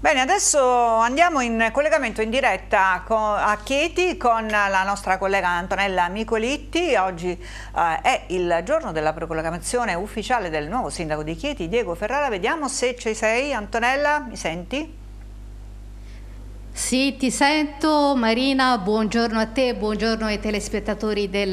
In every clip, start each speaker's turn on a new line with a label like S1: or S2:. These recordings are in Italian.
S1: Bene, adesso andiamo in collegamento in diretta a Chieti con la nostra collega Antonella Micolitti. Oggi è il giorno della proclamazione ufficiale del nuovo sindaco di Chieti, Diego Ferrara. Vediamo se ci sei. Antonella, mi senti?
S2: Sì, ti sento Marina, buongiorno a te, buongiorno ai telespettatori del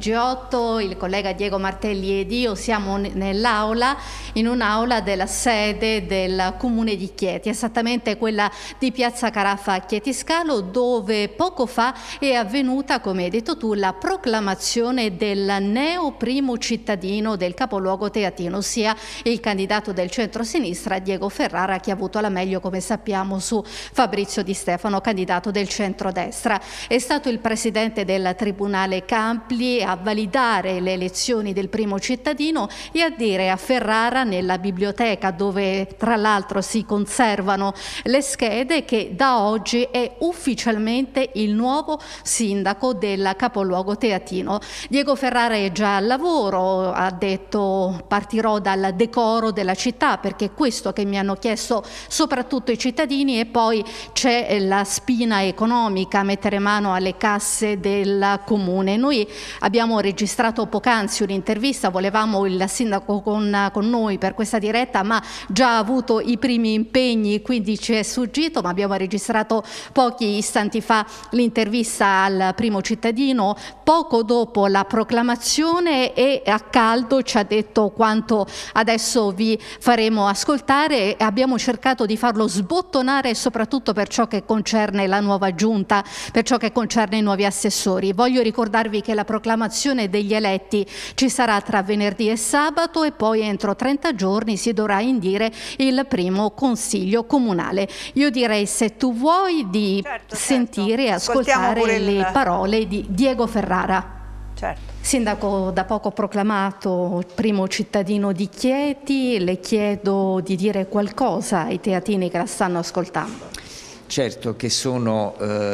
S2: TG8, il collega Diego Martelli ed io siamo nell'aula, in un'aula della sede del comune di Chieti, esattamente quella di Piazza Caraffa a Chieti Scalo, dove poco fa è avvenuta, come hai detto tu, la proclamazione del neo primo cittadino del capoluogo teatino, ossia il candidato del centro-sinistra Diego Ferrara, che ha avuto la meglio, come sappiamo, su Fabrizio Di Stefano, candidato del centrodestra. È stato il presidente del Tribunale Campli a validare le elezioni del primo cittadino e a dire a Ferrara, nella biblioteca dove tra l'altro si conservano le schede, che da oggi è ufficialmente il nuovo sindaco del capoluogo teatino. Diego Ferrara è già al lavoro, ha detto: partirò dal decoro della città, perché è questo che mi hanno chiesto soprattutto i cittadini, e poi c'è la spina economica, mettere mano alle casse del comune. Noi abbiamo registrato poc'anzi un'intervista, volevamo il sindaco con noi per questa diretta, ma già ha avuto i primi impegni, quindi ci è sfuggito, ma abbiamo registrato pochi istanti fa l'intervista al primo cittadino poco dopo la proclamazione, e a caldo ci ha detto quanto adesso vi faremo ascoltare. Abbiamo cercato di farlo sbottonare soprattutto per ciò che concerne la nuova giunta, per ciò che concerne i nuovi assessori. Voglio ricordarvi che la proclamazione degli eletti ci sarà tra venerdì e sabato, e poi entro 30 giorni si dovrà indire il primo consiglio comunale. Io direi, se tu vuoi, di sentire e ascoltare le parole di Diego Ferrara.
S1: Certo.
S2: Sindaco da poco proclamato, primo cittadino di Chieti, le chiedo di dire qualcosa ai teatini che la stanno ascoltando.
S3: Certo che sono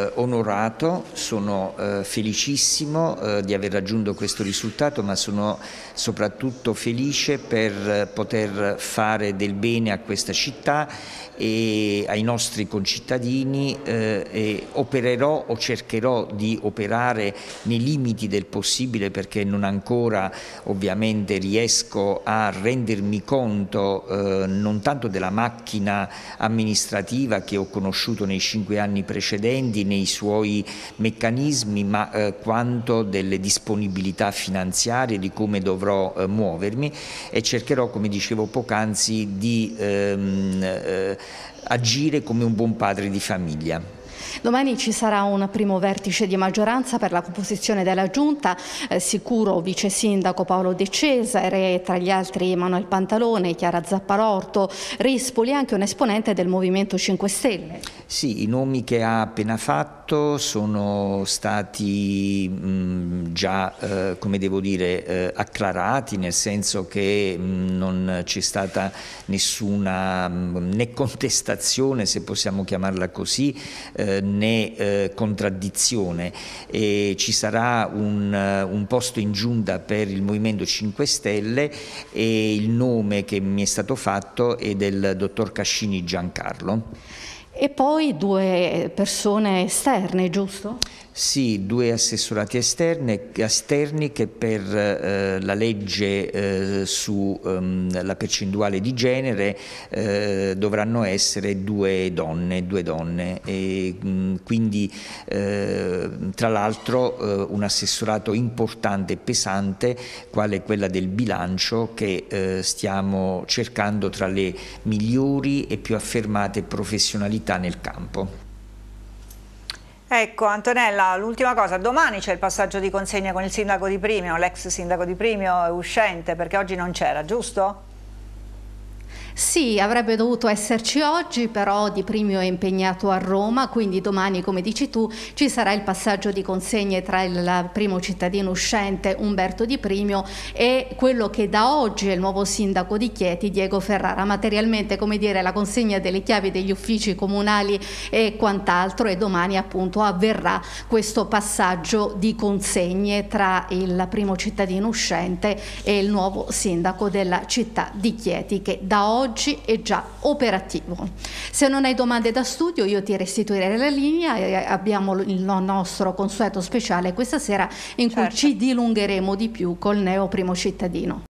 S3: onorato, sono felicissimo di aver raggiunto questo risultato, ma sono soprattutto felice per poter fare del bene a questa città e ai nostri concittadini, e opererò o cercherò di operare nei limiti del possibile, perché non ancora ovviamente riesco a rendermi conto non tanto della macchina amministrativa che ho conosciuto nei 5 anni precedenti, nei suoi meccanismi, ma quanto delle disponibilità finanziarie, di come dovrò muovermi, e cercherò, come dicevo poc'anzi, di agire come un buon padre di famiglia.
S2: Domani ci sarà un primo vertice di maggioranza per la composizione della giunta, sicuro vice sindaco Paolo De Cesare, tra gli altri Emanuele Pantalone, Chiara Zapparorto, Rispoli, anche un esponente del Movimento 5 Stelle.
S3: Sì, i nomi che ha appena fatto sono stati già, come devo dire, acclarati, nel senso che non c'è stata nessuna né contestazione, se possiamo chiamarla così, né contraddizione, e ci sarà un posto in giunta per il Movimento 5 Stelle, e il nome che mi è stato fatto è del dottor Cascini Giancarlo.
S2: E poi 2 persone esterne, giusto?
S3: Sì, 2 assessorati esterni che per la legge sulla percentuale di genere dovranno essere 2 donne, e quindi tra l'altro un assessorato importante e pesante quale quella del bilancio, che stiamo cercando tra le migliori e più affermate professionalità nel campo.
S1: Ecco Antonella, l'ultima cosa, domani c'è il passaggio di consegna con il sindaco di Primio, l'ex sindaco di Primio uscente, perché oggi non c'era, giusto?
S2: Sì, avrebbe dovuto esserci oggi, però Di Primio è impegnato a Roma, quindi domani, come dici tu, ci sarà il passaggio di consegne tra il primo cittadino uscente Umberto Di Primio e quello che da oggi è il nuovo sindaco di Chieti, Diego Ferrara. Materialmente, come dire, la consegna delle chiavi degli uffici comunali e quant'altro, e domani appunto avverrà questo passaggio di consegne tra il primo cittadino uscente e il nuovo sindaco della città di Chieti, che da oggi oggi è già operativo. Se non hai domande da studio io ti restituirei la linea e abbiamo il nostro consueto speciale questa sera in cui ci dilungheremo di più col neo primo cittadino.